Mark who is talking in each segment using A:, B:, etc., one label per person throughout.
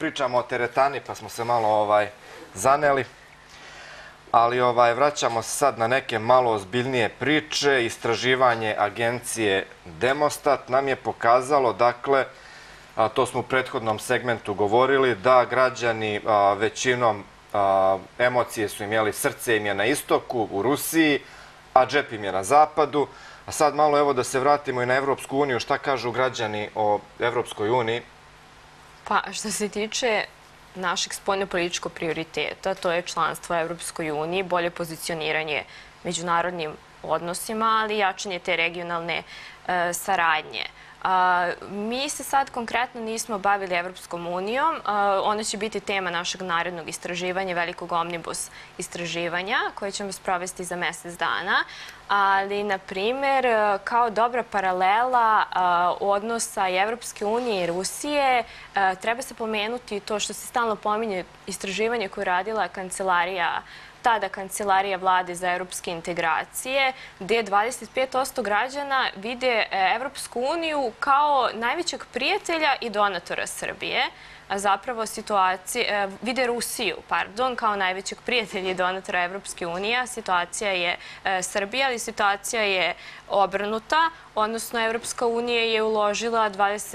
A: pričamo o teretani, pa smo se malo zaneli. Ali vraćamo se sad na neke malo ozbiljnije priče. Istraživanje agencije Demostat nam je pokazalo, dakle, to smo u prethodnom segmentu govorili, da građani većinom emocije su im, srce im je na istoku, u Rusiji, a džep im je na zapadu. A sad malo evo da se vratimo i na Evropsku uniju. Šta kažu građani o Evropskoj uniji?
B: Pa što se tiče našeg spoljnopolitičkog prioriteta, to je članstvo u Evropskoj uniji, bolje pozicioniranje međunarodnim odnosima, ali i jačanje te regionalne saradnje. Mi se sad konkretno nismo bavili Evropskom unijom. Ona će biti tema našeg narednog istraživanja, velikog omnibus istraživanja, koje ćemo sprovesti za mesec dana. Ali, na primjer, kao dobra paralela odnosa i Evropske unije i Rusije, treba se pomenuti to što se stalno pominje istraživanje koje je radila tada Kancelarija vlade za evropske integracije, gde 25% građana vide Evropsku uniju kao najvećeg prijatelja i donatora Srbije, a zapravo vide Rusiju, kao najvećeg prijatelja i donatora Evropske unije, a situacija je Srbija, ali situacija je obrnuta, odnosno Evropska unija je uložila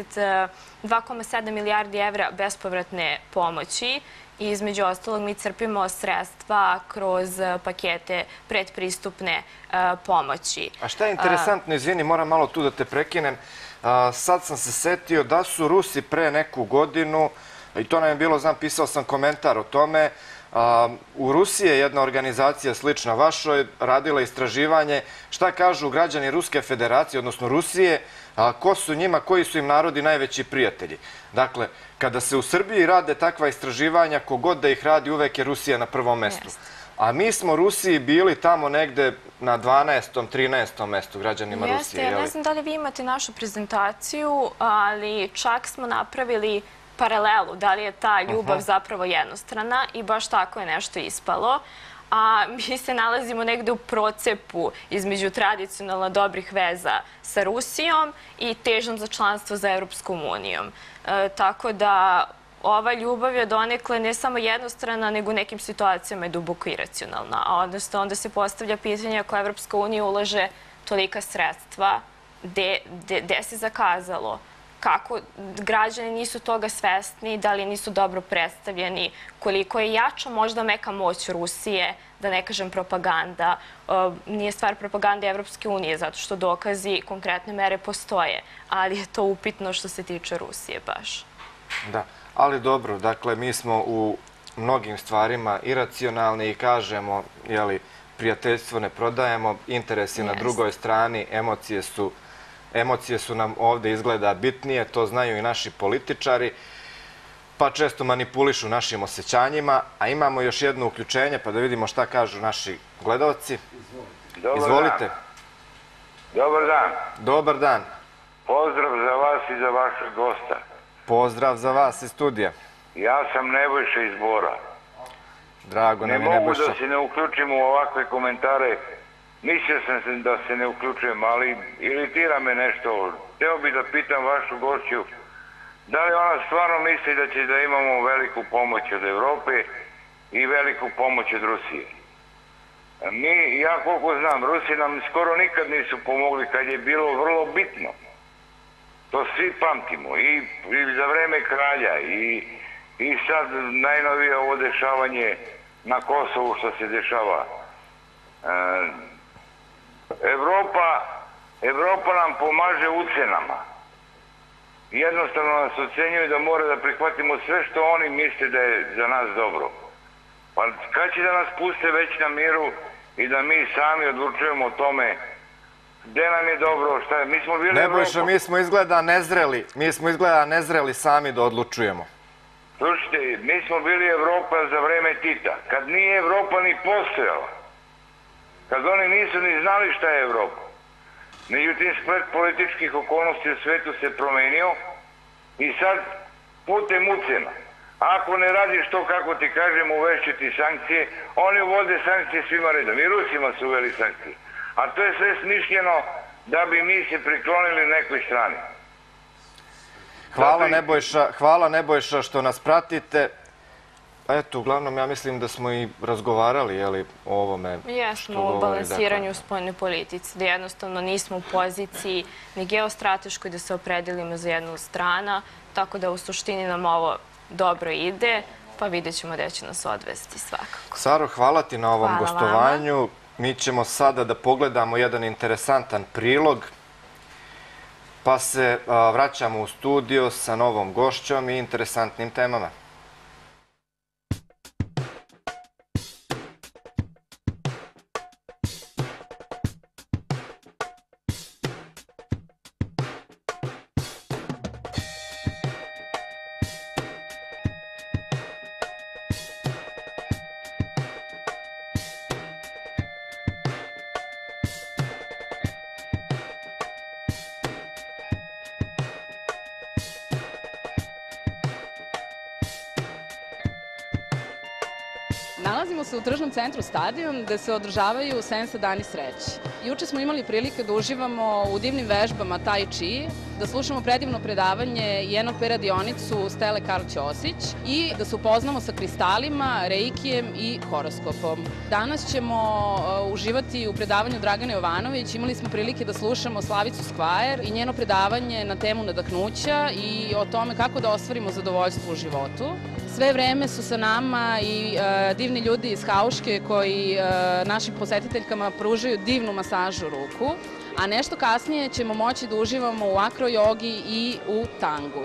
B: 22,7 milijardi evra bespovratne pomoći. I između ostalog mi crpimo sredstva kroz pakete predpristupne pomoći.
A: A šta je interesantno, izvini, moram malo tu da te prekinem, sad sam se setio da su Rusi pre neku godinu, i to nam je bilo, pisao sam komentar o tome, u Rusiji je jedna organizacija slična vašoj radila istraživanje šta kažu građani Ruske federacije, odnosno Rusije, ko su njima, koji su im narodi najveći prijatelji. Dakle, kada se u Srbiji rade takva istraživanja, kogod da ih radi, uvek je Rusija na prvom mestu. A mi smo Rusiji bili tamo negde na 12. 13. mestu građanima Rusije.
B: Jeste, ja ne znam da li vi imate našu prezentaciju, ali čak smo napravili paralelu, da li je ta ljubav zapravo jednostrana i baš tako je nešto ispalo. A mi se nalazimo negde u procepu između tradicionalno dobrih veza sa Rusijom i težnjom za članstvo za Evropskom unijom. Tako da ova ljubav je donekle ne samo jednostrana, nego u nekim situacijama je duboko iracionalna. A onda se postavlja pitanje ako Evropska unija ulaže tolika sredstva, gde se zakazalo? Kako građani nisu toga svesni, da li nisu dobro predstavljeni, koliko je jača možda meka moć Rusije, da ne kažem propaganda. Nije stvar propagande Evropske unije, zato što dokazi i konkretne mere postoje, ali je to upitno što se tiče Rusije baš.
A: Da, ali dobro, dakle, mi smo u mnogim stvarima iracionalni i kažemo, prijateljstvo ne prodajemo, interesi na drugoj strani, emocije su nam ovde izgleda bitnije, to znaju i naši političari, pa često manipulišu našim osjećanjima, a imamo još jedno uključenje, pa da vidimo šta kažu naši gledalci. Izvolite.
C: Dobar dan.
A: Dobar dan.
C: Pozdrav za vas i za vašeg gosta.
A: Pozdrav za vas iz studija.
C: Ja sam Nebojša iz Bora.
A: Drago nam je Nebojša.
C: Ne mogu da se ne uključim u ovakve komentare. Mislio sam da se ne uključujem, ali iritira me nešto. Hteo bih da pitam vašu gošću, da li ona stvarno misli da će da imamo veliku pomoć od Evrope i veliku pomoć od Rusije? Ja koliko znam, Rusi nam skoro nikad nisu pomogli kad je bilo vrlo bitno. To svi pamtimo, i za vreme kralja, i sad najnovije ovo dešavanje na Kosovu što se dešava. Evropa nam pomaže ucenama. Jednostavno nas ocenjuju da mora da prihvatimo sve što oni misle da je za nas dobro. Pa kad će da nas puste već na miru i da mi sami odlučujemo o tome gde nam je dobro, šta je? Mi smo bili
A: Nebojša, mi smo izgleda nezreli sami da odlučujemo.
C: Slušajte, mi smo bili Evropa za vreme Tita, kad nije Evropa ni postojala. Kad oni nisu ni znali šta je Evropa. Međutim, splet političkih okolnosti u svetu se promenio i sad putem ucena. Ako ne radiš to, kako ti kažem, uvešću ti sankcije, oni uvode sankcije svima redom. I Rusima su uveli sankcije. A to je sve smišljeno da bi mi se priklonili nekoj strani.
A: Hvala Nebojša što nas pratite. Eto, uglavnom, ja mislim da smo i razgovarali o ovome.
B: Jesmo, o balansiranju u spoljnoj politici, da jednostavno nismo u poziciji ni geostrateškoj da se opredelimo za jednu stranu, tako da u suštini nam ovo dobro ide, pa vidjet ćemo gde će nas odvesti svakako.
A: Saro, hvala ti na ovom gostovanju. Mi ćemo sada da pogledamo jedan interesantan prilog, pa se vraćamo u studio sa novom gošćom i interesantnim temama.
D: Nalazimo se u tržnom centru Stadion gde se održavaju Sensa dani sreće. Juče smo imali prilike da uživamo u divnim vežbama Tai Chi, da slušamo predivno predavanje i NLP radionicu Stele Karl Ćosić i da se upoznamo sa kristalima, reikijem i horoskopom. Danas ćemo uživati u predavanju Dragane Jovanović. Imali smo prilike da slušamo Slavicu Skvajer i njeno predavanje na temu nadahnuća i o tome kako da ostvarimo zadovoljstvo u životu. Sve vreme su sa nama i divni ljudi iz Hauške koji našim posetiteljkama pružaju divnu masažu ruku, a nešto kasnije ćemo moći da uživamo u akrojogi i u tangu.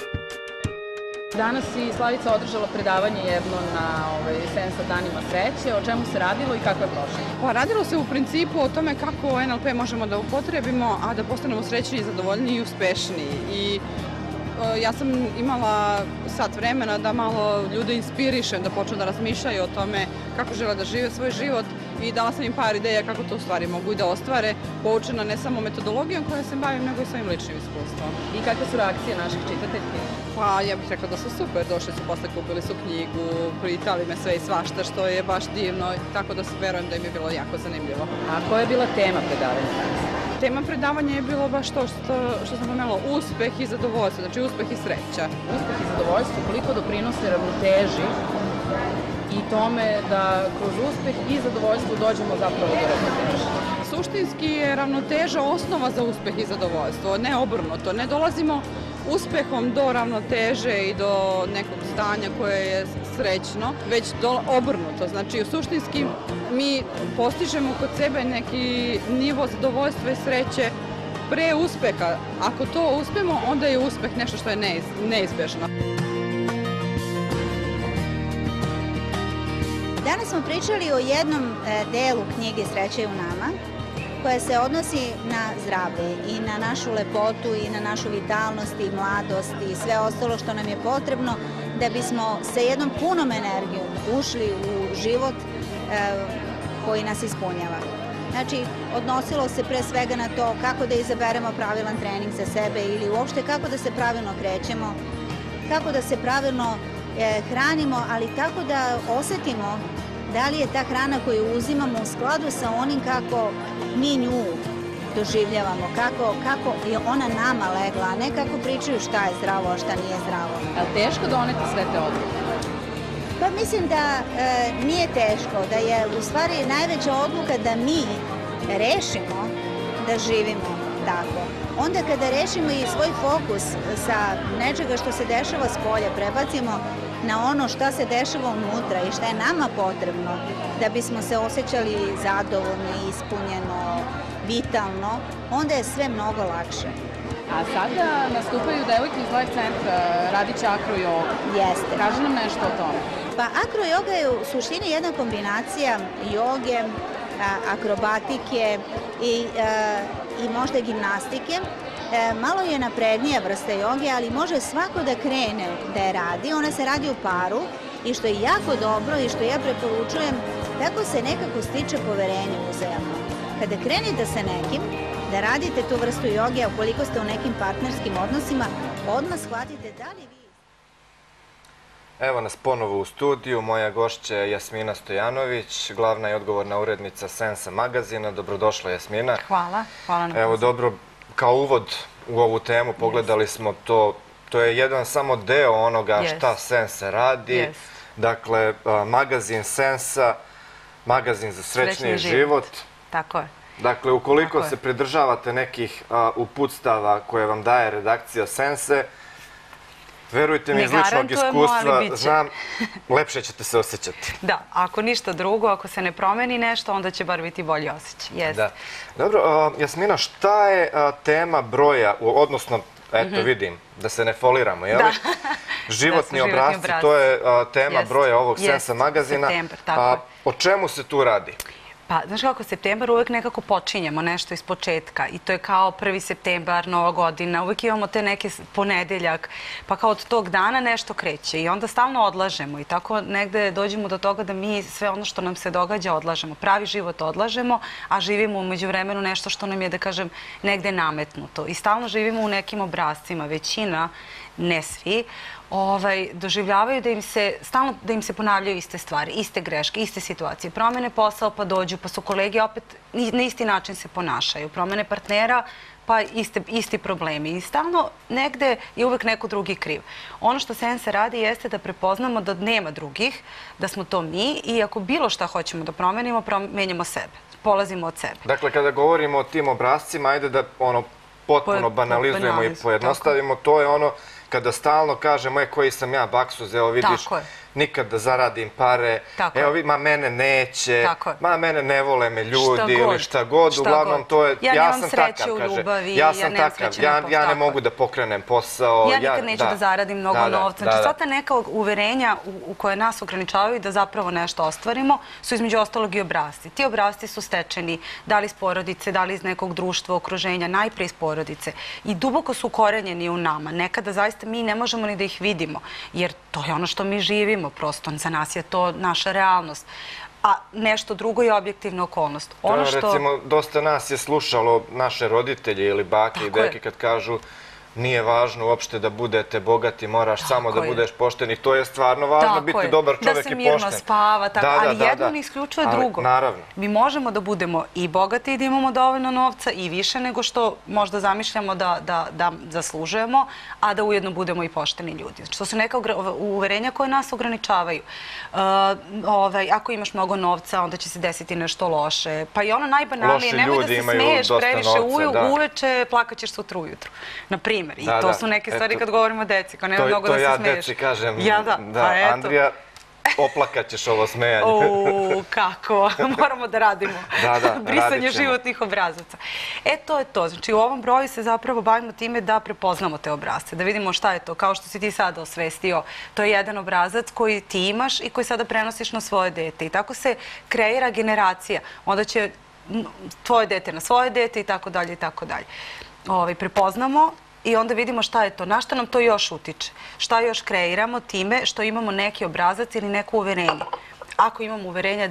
D: Danas i Slavica održala predavanje jedno na Sensa danima sreće. O čemu se radilo i kako je prošlo?
E: Pa radilo se u principu o tome kako NLP možemo da upotrebimo, a da postanemo srećniji, zadovoljniji i uspešniji. I ja sam imala sat vremena da malo ljude inspirišem, da počnu da razmišljaju o tome kako žele da žive svoj život i dala sam im par ideja kako to u stvari mogu i da ostvare, poučena ne samo metodologijom kojom se bavim, nego i svojim ličnim iskustvom.
D: I kakve su reakcije naših čitateljki?
E: Pa ja bih rekla da su super, došli su posle, kupili su knjigu, pitali me sve i svašta, što je baš divno, tako da verujem da im je bilo jako zanimljivo.
D: A koja je bila tema predavanja danas?
E: Tema predavanja je bilo baš to što sam pomenula, uspeh i zadovoljstvo, znači uspeh i sreća.
D: Uspeh i zadovoljstvo koliko doprinose ravnoteži i tome da kroz uspeh i zadovoljstvo dođemo zapravo do ravnoteže.
E: Suštinski je ravnoteža osnova za uspeh i zadovoljstvo, ne obrnuto. Ne dolazimo uspehom do ravnoteže i do nekog stanja koje je srećno, već obrnuto. Znači, suštinski mi postižemo kod sebe neki nivo zadovoljstva i sreće pre uspeha. Ako to uspemo, onda je uspeh nešto što je neizbežno.
F: Danas smo pričali o jednom delu knjige Sreća je u nama, koja se odnosi na zdravlje i na našu lepotu i na našu vitalnost i mladost i sve ostalo što nam je potrebno da bismo sa jednom punom energijom ušli u život koji nas ispunjava. Znači, odnosilo se pre svega na to kako da izaberemo pravilan trening za sebe ili uopšte kako da se pravilno krećemo, kako da se pravilno hranimo, ali tako da osetimo da li je ta hrana koju uzimamo u skladu sa onim kako mi nju doživljavamo, kako je ona nama legla, a ne kako pričaju šta je zdravo, a šta nije zdravo.
D: Je li teško doneti sve te odluke?
F: Pa mislim da nije teško, da je u stvari najveća odluka da mi rešimo da živimo tako. Onda kada rešimo i svoj fokus sa nečega što se dešava s polja, prebacimo na ono šta se dešava unutra i šta je nama potrebno da bismo se osjećali zadovoljno, ispunjeno, vitalno, onda je sve mnogo lakše.
D: A sada nastupaju devojke iz Life Centra, radit će akrojogu.
F: Jeste.
D: Kaži nam nešto o tome.
F: Pa akrojoga je u suštini jedna kombinacija joge, akrobatike i možda gimnastike. Malo je naprednija vrsta joge, ali može svako da krene da je radi. Ona se radi u paru i što je jako dobro i što ja preporučujem, tako se nekako stiče poverenje uzajamno. Kada krenete sa nekim da radite tu vrstu joge, a ukoliko ste u nekim partnerskim odnosima, odmah shvatite da li vi...
A: Evo nas ponovo u studiju, moja gošća je Jasmina Stojanović, glavna i odgovorna urednica Sensa magazina. Dobrodošla, Jasmina.
G: Hvala na pozivu.
A: Evo, dobro, kao uvod u ovu temu pogledali smo to to je jedan samo deo onoga šta Sensa radi. Dakle, magazin Sensa, magazin za srećniji život.
G: Tako je.
A: Dakle, ukoliko se pridržavate nekih uputstava koje vam daje redakcija Sense, verujte mi, iz ličnog iskustva, znam, lepše ćete se osjećati.
G: Da, ako ništa drugo, ako se ne promeni nešto, onda će bar biti bolji osjećaj.
A: Dobro, Jasmina, šta je tema broja, odnosno, eto vidim, da se ne foliramo, jel? Životni obrasci, to je tema broja ovog Sensa magazina. O čemu se tu radi?
G: Pa, znaš kako, septembar uvek nekako počinjemo nešto iz početka i to je kao 1. septembar, Nova godina, uvek imamo te neke ponedeljak, pa kao od tog dana nešto kreće i onda stalno odlažemo i tako negde dođemo do toga da mi sve ono što nam se događa odlažemo, pravi život odlažemo, a živimo umeđu vremenu nešto što nam je, da kažem, negde nametnuto i stalno živimo u nekim obrascima, većina, ne svi, doživljavaju da im se, stalno da im se ponavljaju iste stvari, iste greške, iste situacije. Promene posao pa dođu, pa su kolege opet na isti način se ponašaju. Promene partnera pa isti problemi. I stalno negde je uvek neko drugi kriv. Ono što Sensa radi jeste da prepoznamo da nema drugih, da smo to mi i ako bilo šta hoćemo da promenimo, menjamo sebe. Polazimo od sebe.
A: Dakle, kada govorimo o tim obrascima, ajde da potpuno banalizujemo i pojednostavimo. To je ono kada stalno kažemo, koji sam ja baksuz, evo vidiš, nikad da zaradim pare, evo vidi, ma mene neće, ma mene ne vole me ljudi ili šta god, uglavnom to je, ja sam takav, kaže, ja sam takav, ja ne mogu da pokrenem posao.
G: Ja nikad neću da zaradim mnogo novca. Znači, sva ta neka uverenja u koje nas ograničavaju da zapravo nešto ostvarimo su između ostalog i obrasci. Ti obrasci su stečeni, da li iz porodice, da li iz nekog društva, okruženja, najpre iz porodice i duboko su ukorenjeni u nama. Nekada zaista mi ne možemo ni da ih vidimo, jer to je ono što mi živimo, prosto za nas je to naša realnost. A nešto drugo je objektivna okolnost.
A: Recimo, dosta nas je slušalo naše roditelje ili bake i deke kad kažu nije važno uopšte da budete bogati, moraš samo da budeš pošten i to je stvarno važno, biti dobar čovjek i pošten.
G: Da se mirno spava, ali jedno ne isključuje drugo. Mi možemo da budemo i bogati i da imamo dovoljno novca i više nego što možda zamišljamo da zaslužujemo, a da ujedno budemo i pošteni ljudi. Znači, to su neka uverenja koje nas ograničavaju. Ako imaš mnogo novca, onda će se desiti nešto loše. Pa i ono najbanalnije, nemoj da se smeješ previše uveče, plakaćeš sutra ujutru. Naprimjer. I to su neke stvari kad govorimo o deci, kao nema mnogo da se smeješ.
A: To ja deci kažem, Andrija, oplakaćeš ovo smejanje.
G: Kako, moramo da radimo. Brisanje životnih obrazaca. To je to. Znači, u ovom broju se zapravo bavimo time da prepoznamo te obrazce, da vidimo šta je to. Kao što si ti sada osvestio, to je jedan obrazac koji ti imaš i koji sada prenosiš na svoje dete. I tako se kreira generacija. Onda će tvoje dete na svoje dete i tako dalje i tako dalje. Prepoznamo i onda vidimo šta je to, na šta nam to još utiče, šta još kreiramo time što imamo neki obrazac ili neko uverenje. Ako imamo uverenje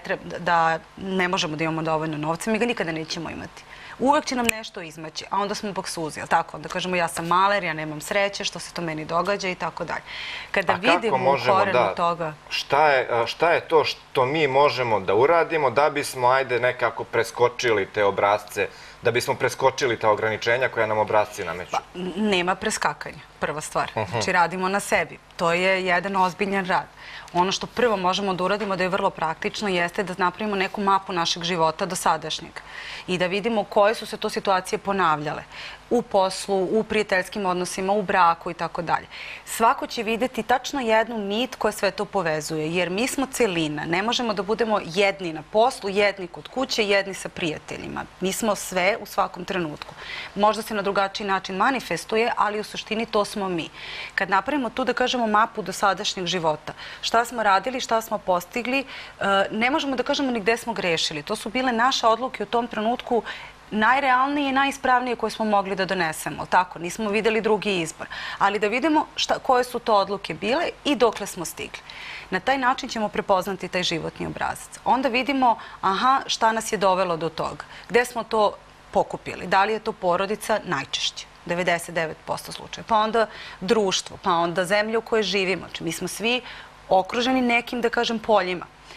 G: da ne možemo da imamo dovoljno novca, mi ga nikada nećemo imati. Uvek će nam nešto izmaći, a onda smo baksuzi, jel tako? Onda kažemo ja sam maler, ja nemam sreće, što se to meni događa i tako dalje. Kada vidimo u korenu toga...
A: Šta je to što mi možemo da uradimo da bismo, ajde, nekako preskočili te obrazce, da bismo preskočili ta ograničenja koja nam obrazci nameću?
G: Nema preskakanja, prva stvar. Znači, radimo na sebi. To je jedan ozbiljan rad. Ono što prvo možemo da uradimo, da je vrlo praktično, jeste da napravimo neku mapu našeg života do sadašnjeg i da vidimo koje su se to situacije ponavljale u poslu, u prijateljskim odnosima, u braku i tako dalje. Svako će vidjeti tačno jednu nit koja sve to povezuje, jer mi smo celina. Ne možemo da budemo jedni na poslu, jedni kod kuće, jedni sa prijateljima. Mi smo sve u svakom trenutku. Možda se na drugačiji način manifestuje, ali u suštini to smo mi. Kad napravimo tu, da kažemo, mapu do sadašnjeg života, šta smo radili, šta smo postigli, ne možemo da kažemo ni gde smo grešili. To su bile naše odluke u tom trenutku najrealnije i najispravnije koje smo mogli da donesemo. Tako, nismo videli drugi izbor. Ali da vidimo koje su to odluke bile i dokle smo stigli. Na taj način ćemo prepoznati taj životni obrazac. Onda vidimo, šta nas je dovelo do toga. Gde smo to pokupili? Da li je to porodica? Najčešće. 99% slučaja. Pa onda društvo, pa onda zemlja u kojoj živimo. Znači, mi smo svi okruženi nekim, da kažem, poljima.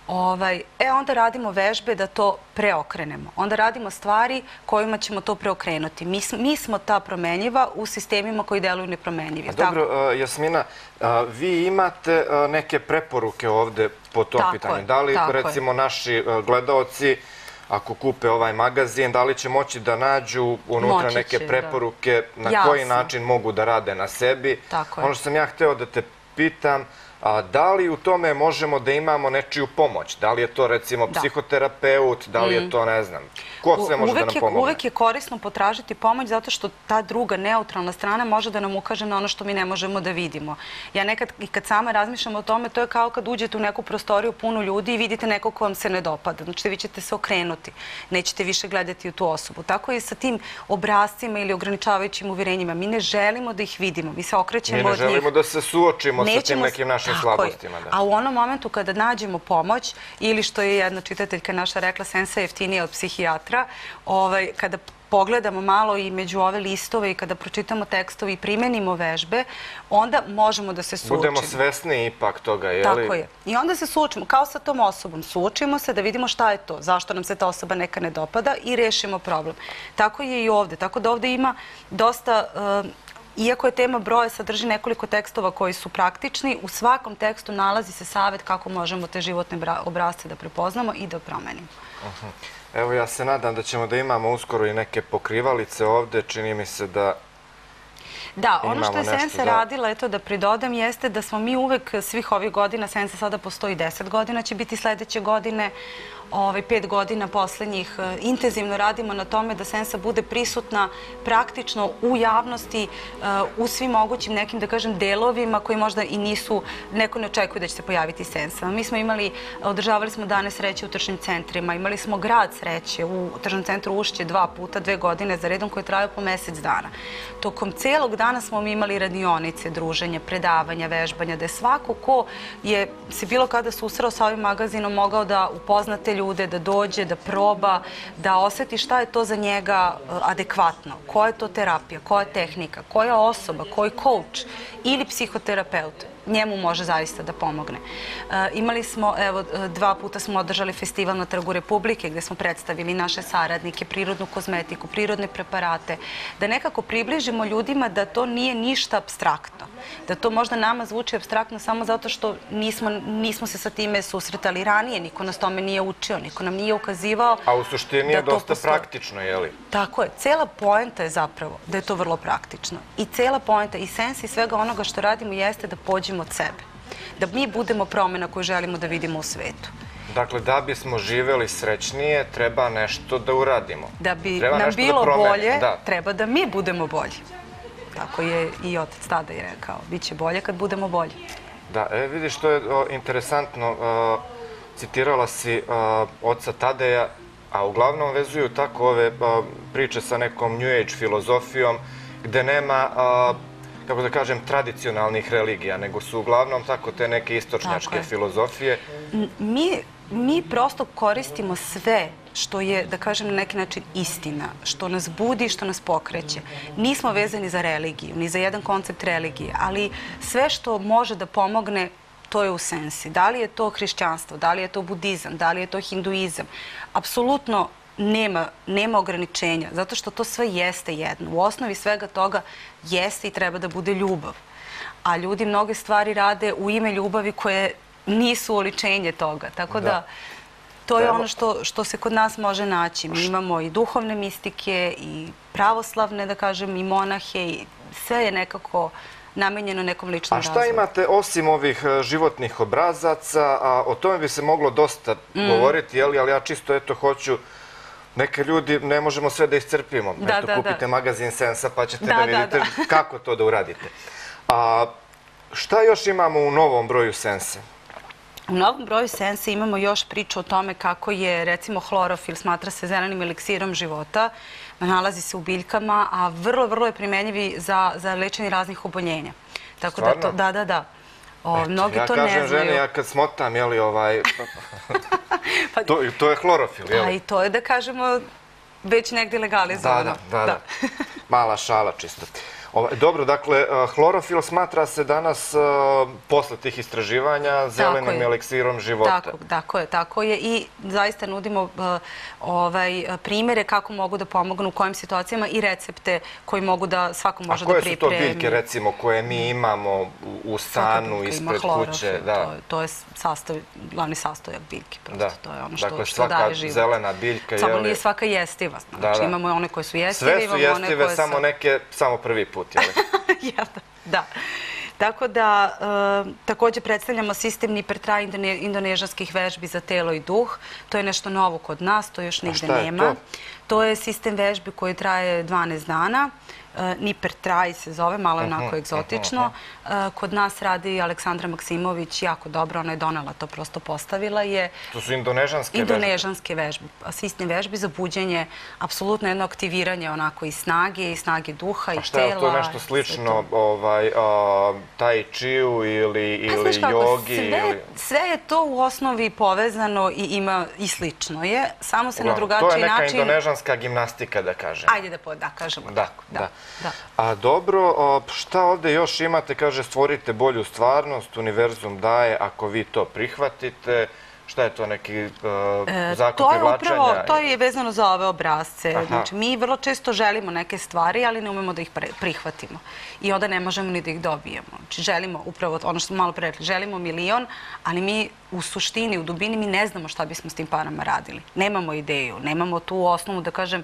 G: Onda radimo vežbe da to preokrenemo. Onda radimo stvari kojima ćemo to preokrenuti. Mi smo ta promenljiva u sistemima koji deluju nepromenljivi.
A: Dobro, Jasmina, vi imate neke preporuke ovde po tom pitanju. Da li, recimo, naši gledaoci, ako kupe ovaj magazin, da li će moći da nađu unutra neke preporuke na koji način mogu da rade na sebi? Ono što sam ja hteo da te pitam, da li u tome možemo da imamo nečiju pomoć? Da li je to, recimo, psihoterapeut, da li je to, ne znam, ko sve može da nam pomogne?
G: Uvek je korisno potražiti pomoć zato što ta druga neutralna strana može da nam ukaže na ono što mi ne možemo da vidimo. Ja nekad, i kad sama razmišljam o tome, to je kao kad uđete u neku prostoriju punu ljudi i vidite nekog ko vam se ne dopada. Znači, vi ćete se okrenuti, nećete više gledati u tu osobu. Tako i sa tim obrascima ili ograničavajućim uverenjima. Mi ne želimo da ih vidimo, mi se okrećemo od njih.
A: Mi ne želimo da se suočimo sa tim nekim našim slabostima.
G: A u onom momentu kada nađemo pomoć, ili što je jedna čitateljka naša rekla, sensa je jeftinija od psihijatra, kada pogledamo malo i među ove listove i kada pročitamo tekstove i primenimo vežbe, onda možemo da se suočimo.
A: Budemo svesni ipak toga, je li?
G: Tako je. I onda se suočimo, kao sa tom osobom. Suočimo se da vidimo šta je to, zašto nam se ta osoba neka ne dopada i rešimo problem. Tako je i ovde. Tako da ovde ima dosta... Iako je tema broja, sadrži nekoliko tekstova koji su praktični, u svakom tekstu nalazi se savjet kako možemo te životne obrasce da prepoznamo i da promenimo.
A: Evo, ja se nadam da ćemo da imamo uskoro i neke pokrivalice ovde. Čini mi se da...
G: Da, ono što je Sensa radila, eto da pridodam, jeste da smo mi uvek svih ovih godina, Sensa sada postoji 10 godina, će biti sledeće godine, 5 godina poslednjih, intenzivno radimo na tome da Sensa bude prisutna praktično u javnosti, u svim mogućim nekim, da kažem, delovima koji možda i nisu, neko ne očekuje da će se pojaviti Sensa. Mi smo održavali smo dane sreće u tržnim centrima, imali smo grad sreće u tržnom centru Ušće 2 puta, 2 godine za redom koje traju po mesec dana. Tokom celog dana smo mi imali radionice, druženja, predavanja, vežbanja, da je svako ko je se bilo kada susreo sa ovim magazinom mogao da upoznate ljude, da dođe, da proba, da oseti šta je to za njega adekvatno, koja je to terapija, koja je tehnika, koja osoba, koji coach ili psihoterapeut njemu može zaista da pomogne. Imali smo, evo, 2 puta smo održali festival na Trgu Republike gde smo predstavili naše saradnike, prirodnu kozmetiku, prirodne preparate, da nekako približimo ljudima da to nije ništa apstraktno, da to možda nama zvuči apstraktno samo zato što nismo se sa time susretali ranije, niko nas tome nije učio, niko nam nije ukazivao.
A: A u suštini je dosta praktično, je li?
G: Tako je. Cela poenta je zapravo da je to vrlo praktično. I cela poenta i Sensa i svega onoga što radimo jeste da pođemo od sebe. Da mi budemo promjena koju želimo da vidimo u svetu.
A: Dakle, da bismo živeli srećnije, treba nešto da uradimo.
G: Da bi nam bilo bolje, treba da mi budemo bolji. Tako je i otac tada i rekao. Biće bolje kad budemo bolji.
A: Da, vidiš, što je interesantno. Citirala si oca Tadeja, a uglavnom vezuju tako ove priče sa nekom New Age filozofijom, gde nema, kako da kažem, tradicionalnih religija, nego su uglavnom tako te neke istočnjačke filozofije.
G: Mi prosto koristimo sve što je, da kažem, na neki način istina, što nas budi, što nas pokreće. Nismo vezani za religiju, ni za jedan koncept religije, ali sve što može da pomogne, to je u Sensi. Da li je to hrišćanstvo, da li je to budizam, da li je to hinduizam, apsolutno nema ograničenja, zato što to sve jeste jedno. U osnovi svega toga jeste i treba da bude ljubav. A ljudi mnoge stvari rade u ime ljubavi koje nisu oličenje toga. Tako da, to je ono što se kod nas može naći. Mi imamo i duhovne mistike, i pravoslavne, da kažem, i monahe, i sve je nekako namenjeno nekom ličnom razvoju.
A: A šta imate osim ovih životnih obrazaca? O tome bi se moglo dosta govoriti, ali ja čisto eto hoću, neke ljudi, ne možemo sve da iscrpimo. Eto, kupite magazin Sensa pa ćete da vidite kako to da uradite. Šta još imamo u novom broju Sense?
G: U novom broju Sense imamo još priču o tome kako je, recimo, hlorofil smatra se zelenim eliksirom života, nalazi se u biljkama, a vrlo je primenjivi za lečenje raznih oboljenja.
A: Stvarno?
G: Da. Mnogi to ne znaju.
A: Ja kažem ženi, ja kad smotam, jeli, to je hlorofil, jeli?
G: A i to je, da kažemo, već negdje legalizovano.
A: Da. Mala šala čisto. Dobro, dakle, hlorofil smatra se danas, posle tih istraživanja, zelenim eliksirom života.
G: Tako je. I zaista nudimo primere kako mogu da pomognu, u kojim situacijama i recepte koji mogu da svako može da pripremi.
A: A koje su to biljke, recimo, koje mi imamo u stanu, ispred kuće?
G: To je glavni sastojak biljke. To je ono što daje život.
A: Dakle, svaka zelena biljka...
G: Samo nije svaka jestiva. Znači, imamo one koje su jestive,
A: imamo one koje su... Sve su jestive, samo neke, samo prvi put, jel?
G: Da. Tako da, također predstavljamo sistem Nipertraj indonežanskih vežbi za telo i duh. To je nešto novo kod nas, to još nigde nema.
A: A šta je to?
G: To je sistem vežbi koji traje 12 dana. Nipertraj se zove, malo je onako egzotično. Kod nas radi Aleksandra Maksimović jako dobro, ona je donela to, prosto postavila je.
A: To su indonežanske vežbe?
G: Indonežanske vežbe, sistem vežbi za buđenje, apsolutno jedno aktiviranje onako i snage duha i tela.
A: A šta je to nešto slično tai chiju ili jogi?
G: Sve je to u osnovi povezano i ima i slično je, samo se na drugačiji način...
A: To je neka indonežanska gimnastika, da kažem.
G: Ajde da kažemo tako.
A: A dobro, šta ovde još imate? Kaže, stvorite bolju stvarnost, univerzum daje ako vi to prihvatite. Šta je to, neki zakon privlačenja?
G: To je vezano za ove obrazce. Znači, mi vrlo često želimo neke stvari, ali ne umemo da ih prihvatimo. I onda ne možemo ni da ih dobijemo. Znači, želimo, upravo ono što smo malo pre rekli, želimo 1.000.000, ali mi u suštini, u dubini, mi ne znamo šta bismo s tim parama radili. Nemamo ideju, nemamo tu osnovu, da kažem,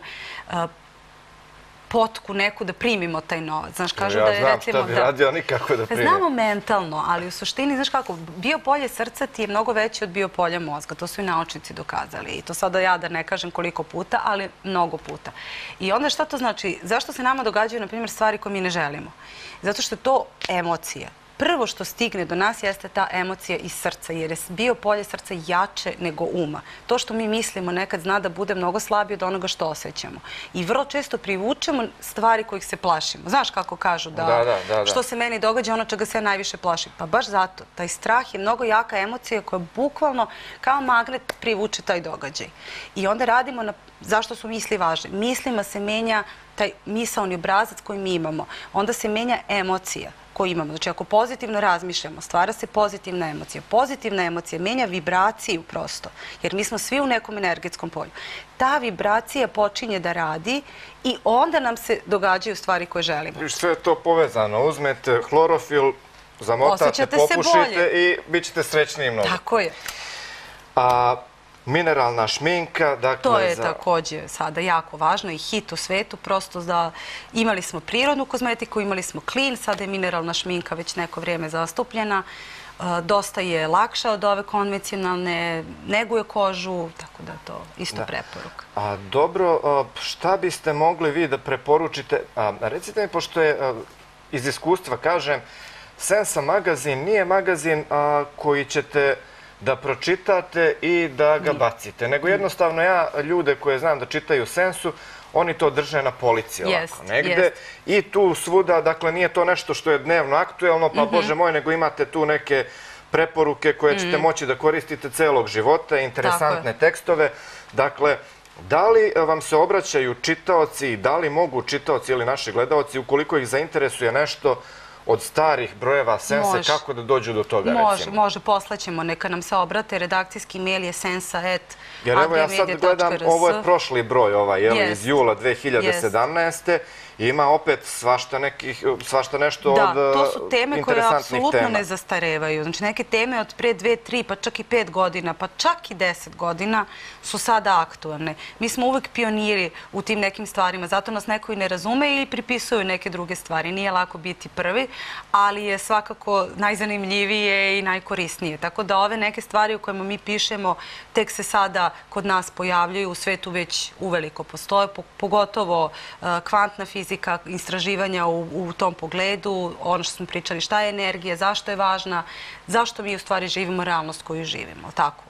G: potku neku da primimo taj novac. Znaš, kažu da je,
A: recimo... Ja znam šta bi radio, nikako da primim.
G: Znamo mentalno, ali u suštini, znaš kako, biopolje srca ti je mnogo veće od biopolja mozga. To su i naučnici dokazali. I to sada ja da ne kažem koliko puta, ali mnogo puta. I onda šta to znači? Zašto se nama događaju, na primjer, stvari koje mi ne želimo? Zato što je to emocija. Prvo što stigne do nas jeste ta emocija iz srca, jer je biopolje srca jače nego uma. To što mi mislimo nekad zna da bude mnogo slabije od onoga što osjećamo. I vrlo često privučemo stvari kojih se plašimo. Znaš kako kažu da što se meni događa, ono čega se ja najviše plašim. Pa baš zato. Taj strah je mnogo jaka emocija koja bukvalno kao magnet privuče taj događaj. I onda radimo na... Zašto su misli važne? Mislima se menja taj misaoni obrazac koji mi imamo. Onda se menja emocija koju imamo. Znači, ako pozitivno razmišljamo, stvara se pozitivna emocija. Pozitivna emocija menja vibraciju prosto, jer mi smo svi u nekom energetskom polju. Ta vibracija počinje da radi i onda nam se događaju stvari koje želimo.
A: Sve je to povezano. Uzmete hlorofil, zamotate, popušite i bit ćete srećniji mnogo.
G: Tako je.
A: Mineralna šminka, dakle...
G: To je također sada jako važno i hit u svetu, prosto da imali smo prirodnu kozmetiku, imali smo clean, sada je mineralna šminka već neko vrijeme zastupljena, dosta je lakša od ove konvencionalne, neguje kožu, tako da to isto preporuka.
A: Dobro, šta biste mogli vi da preporučite? Recite mi, pošto je iz iskustva, kažem, Sensa magazin nije magazin koji ćete da pročitate i da ga bacite. Nego jednostavno ja ljude koje znam da čitaju Sensu, oni to drže na polici ovako negde. I tu svuda, dakle nije to nešto što je dnevno aktuelno, pa bože moj, nego imate tu neke preporuke koje ćete moći da koristite celog života, interesantne tekstove. Dakle, da li vam se obraćaju čitaoci i da li mogu čitaoci ili naši gledaoci, ukoliko ih zainteresuje nešto od starih brojeva Sense, kako da dođu do toga, recimo?
G: Može, poslaćemo, neka nam se obrate. Redakcijski mail je sensa@adviamedia.rs.
A: Jer evo ja sad gledam, ovo je prošli broj, iz jula 2017. Ima opet svašta nešto od interesantnih tema.
G: Da, to su teme koje apsolutno ne zastarevaju. Znači neke teme od pre 2, 3, pa čak i 5 godina, pa čak i 10 godina su sada aktualne. Mi smo uvek pioniri u tim nekim stvarima, zato nas neko i ne razume i pripisuju neke druge stvari. Nije lako biti prvi, ali je svakako najzanimljivije i najkorisnije. Tako da ove neke stvari o kojima mi pišemo tek se sada kod nas pojavljaju, u svetu već uveliko postoje, pogotovo kvantna fizika, istraživanja u tom pogledu, ono što smo pričali, šta je energija, zašto je važna, zašto mi u stvari živimo realnost koju živimo, tako?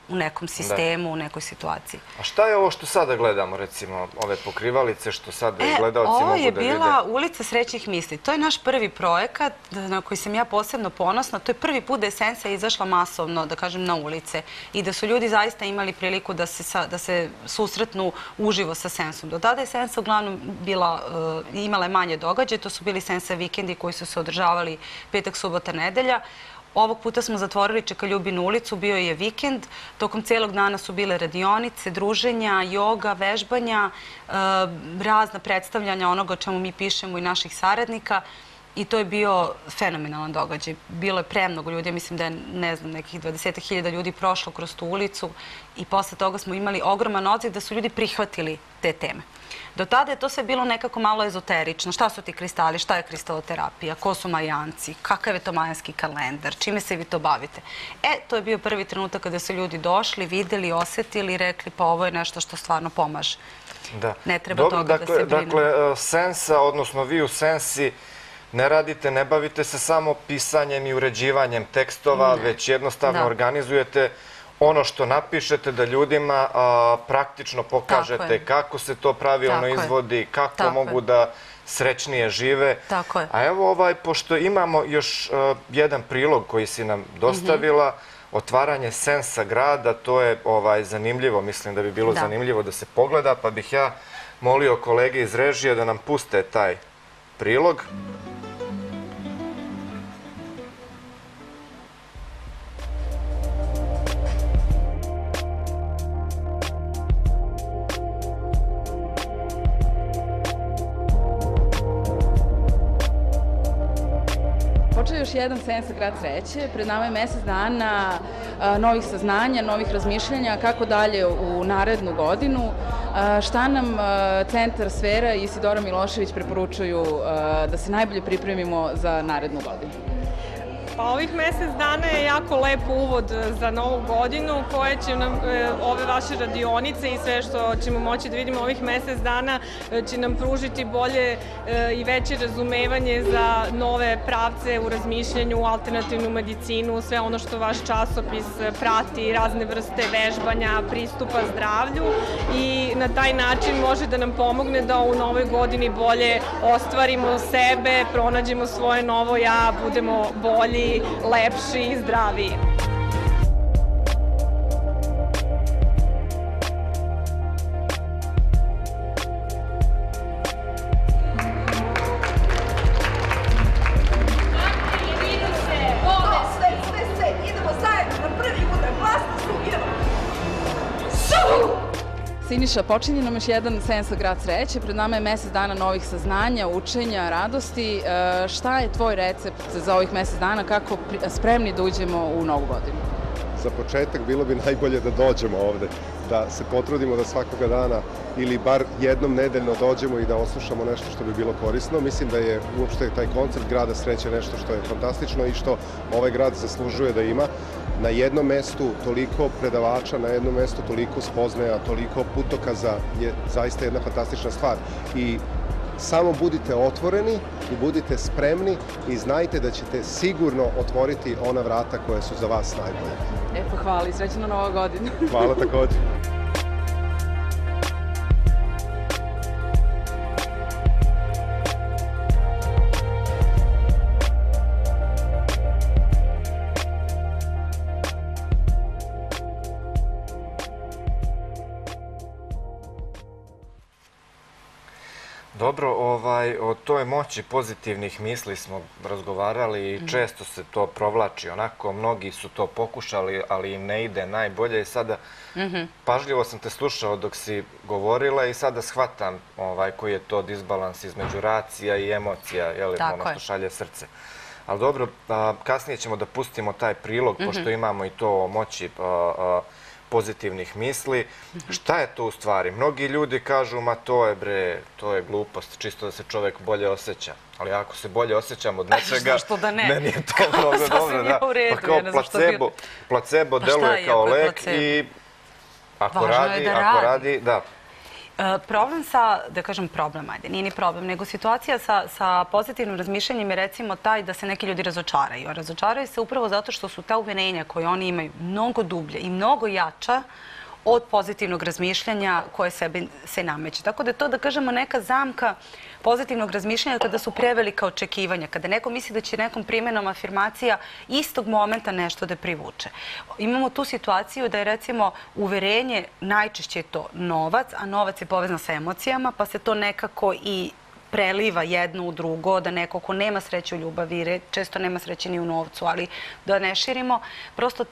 G: u nekom sistemu, u nekoj situaciji.
A: A šta je ovo što sada gledamo, recimo, ove pokrivalice što sada gledalci mogu da vide?
G: Ovo je bila Ulica srećnih misli. To je naš prvi projekat na koji sam ja posebno ponosna. To je prvi put da je Sensa izašla masovno, da kažem, na ulice i da su ljudi zaista imali priliku da se susretnu uživo sa Sensom. Do tada je Sensa uglavnom imala manje događaje. To su bili Sensa vikendi koji su se održavali petak, subota, nedelja. Ovog puta smo zatvorili Čekaljubinu ulicu, bio je vikend. Tokom celog dana su bile radionice, druženja, joga, vežbanja, razna predstavljanja onoga o čemu mi pišemo i naših saradnika. I to je bio fenomenalan događaj. Bilo je premnogo ljudi, mislim da je, ne znam, nekih 20.000 ljudi prošlo kroz tu ulicu i posle toga smo imali ogroman odziv da su ljudi prihvatili te teme. Do tada je to sve bilo nekako malo ezoterično. Šta su ti kristali, šta je kristaloterapija, ko su majanci, kakav je to majanski kalendar, čime se vi to bavite. To je bio prvi trenutak kada su ljudi došli, videli, osetili i rekli pa ovo je nešto što stvarno pomaže. Ne treba toga da se brine.
A: Dakle, Sensa, odnosno vi u Sensi, ne radite, ne bavite se samo pisanjem i uređivanjem tekstova, već jednostavno organizujete ono što napišete da ljudima praktično pokažete kako se to pravilno izvodi, kako mogu da srećnije žive. A evo pošto imamo još jedan prilog koji si nam dostavila, otvaranje Sensa grada, to je zanimljivo, mislim da bi bilo zanimljivo da se pogleda, pa bih ja molio kolege iz režije da nam puste taj prilog.
D: Počeo je još jedan Sensa grad sreće. Pred nama je mesec dana novih saznanja, novih razmišljanja, kako dalje u narednu godinu. Šta nam Centar Sfera i Isidora Milošević preporučuju da se najbolje pripremimo za narednu godinu?
H: Pa ovih mesec dana je jako lep uvod za novu godinu koje će nam ove vaše radionice i sve što ćemo moći da vidimo ovih mesec dana će nam pružiti bolje i veće razumevanje za nove pravce u razmišljanju, alternativnu medicinu, sve ono što vaš časopis prati, razne vrste vežbanja, pristupa zdravlju i na taj način može da nam pomogne da u novoj godini bolje ostvarimo sebe, pronađemo svoje novo ja, budemo bolji, lepši i zdraviji.
D: Siniša, počinje nam još jedan Sensa grad sreće. Pred nama je mesec dana novih saznanja, učenja, radosti. Šta je tvoj recept za ovih mesec dana? Kako spremni da uđemo u novu godinu?
I: Za početak bilo bi najbolje da dođemo ovde, da se potrudimo da svakoga dana ili bar jednom nedeljno dođemo i da oslušamo nešto što bi bilo korisno. Mislim da je uopšte taj koncept grada sreće nešto što je fantastično i što ovaj grad zaslužuje da ima. Na jednom mestu toliko predavača, na jednom mestu toliko spoznaja, toliko putokaza je zaista jedna fantastična stvar. I samo budite otvoreni i budite spremni i znajte da ćete sigurno otvoriti ona vrata koja su za vas najbolje.
D: Hvala i srećna nova godina.
I: Hvala također.
A: Dobro, o toj moći pozitivnih misli smo razgovarali i često se to provlači onako, mnogi su to pokušali, ali im ne ide najbolje i sada pažljivo sam te slušao dok si govorila i sada shvatam koji je to disbalans između racija i emocija, ono što šalje srce. Ali dobro, kasnije ćemo da pustimo taj prilog, pošto imamo i to o moći pozitivnih misli. Šta je to u stvari? Mnogi ljudi kažu, ma to je bre, to je glupost, čisto da se čovek bolje osjeća. Ali ako se bolje osjećam od nečega, meni je to mnogo dobro. Pa kao placebo deluje kao lek i ako radi, da.
G: Problem da kažem problem, ajde, nije ni problem, nego situacija sa pozitivnim razmišljanjem je recimo taj da se neki ljudi razočaraju. Razočaraju se upravo zato što su ta uverenja koje oni imaju mnogo dublje i mnogo jača od pozitivnog razmišljanja koje se nameće. Tako da je to, da kažemo, neka zamka pozitivnog razmišljanja kada su prevelika očekivanja, kada neko misli da će nekom primjenom afirmacija istog momenta nešto da privuče. Imamo tu situaciju da je, recimo, uverenje, najčešće je to novac, a novac je povezan sa emocijama, pa se to nekako i preliva jedno u drugo, da neko ko nema sreće u ljubavi, često nema sreće ni u novcu, ali da ne širimo, prosto